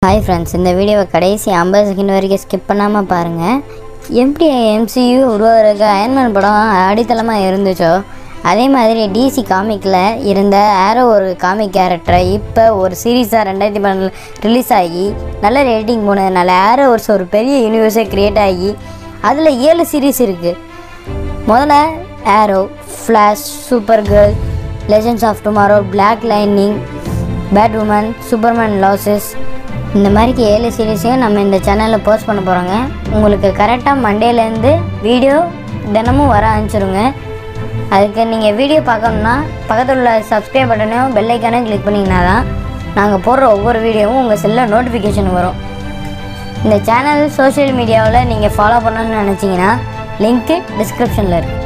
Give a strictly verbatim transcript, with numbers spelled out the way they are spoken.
Hi friends, இந்த வீடியோவை கடைசி ஐம்பது செகண்ட் வரைக்கும் ஸ்கிப் பண்ணாமல் பாருங்கள். எப்படி எம்சியூ உருவாகிறதுக்கு அயன்மேன் படம் அடித்தளமாக இருந்துச்சோ அதே மாதிரி டிசி காமிக்கில் இருந்த ஆரோ ஒரு காமிக் கேரக்டரை இப்போ ஒரு சீரீஸாக ரெண்டாயிரத்தி பன்னெண்டில் ரிலீஸ் ஆகி நல்ல ரேட்டிங் போனதுனால ஆரோ ஒரு ஒரு பெரிய யூனிவர்ஸே க்ரியேட் ஆகி அதில் ஏழு சீரீஸ் இருக்குது. முதல்ல Arrow, Flash, Supergirl, Legends of Tomorrow, Black Lightning, Batwoman, Superman Lois, இந்த மாதிரி ஏழு சீரீஸையும் நம்ம இந்த சேனலில் போஸ்ட் பண்ண போகிறோங்க. உங்களுக்கு கரெக்டாக மண்டேலேருந்து வீடியோ தினமும் வர ஆரம்பிச்சிருங்க. அதுக்கு நீங்கள் வீடியோ பார்க்கணுன்னா பக்கத்தில் உள்ள சப்ஸ்கிரைப் பட்டனையும் பெல் ஐக்கானையும் கிளிக் பண்ணிங்கன்னா தான் நாங்கள் போடுற ஒவ்வொரு வீடியோவும் உங்கள் செல்லில் நோட்டிஃபிகேஷன் வரும். இந்த சேனல் சோஷியல் மீடியாவில் நீங்கள் ஃபாலோ பண்ணணும்னு நினச்சிங்கன்னா லிங்க்கு டிஸ்கிரிப்ஷனில் இருக்குது.